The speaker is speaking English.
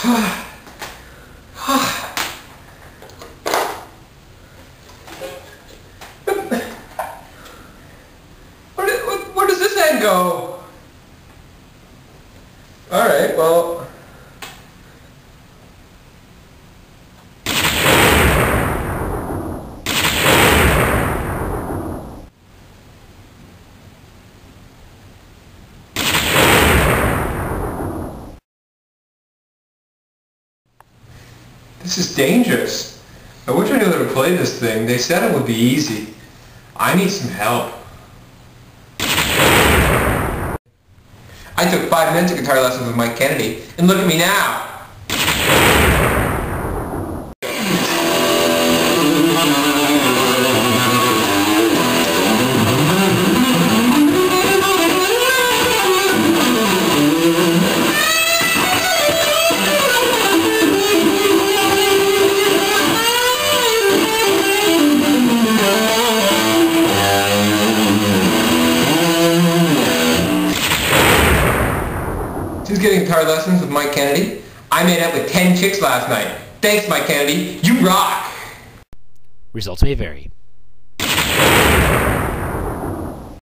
Where does this end go? Alright, well... This is dangerous. I wish I knew how to play this thing. They said it would be easy. I need some help. I took 5 minutes of guitar lessons with Mike Kennedy, and look at me now! Who's getting guitar lessons with Mike Kennedy? I made out with 10 chicks last night. Thanks, Mike Kennedy. You rock! Results may vary.